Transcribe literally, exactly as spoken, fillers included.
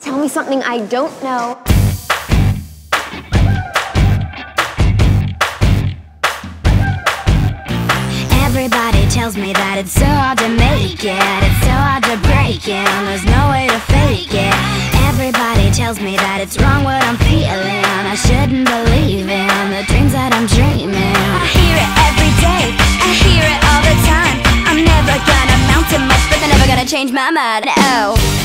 Tell me something I don't know. Everybody tells me that it's so hard to make it, it's so hard to break it, and there's no way to fake it. Everybody tells me that it's wrong what I'm feeling, I shouldn't believe in the dreams that I'm dreaming. I hear it every day, I hear it all the time. I'm never gonna amount to much, but they're never gonna change my mind. Oh.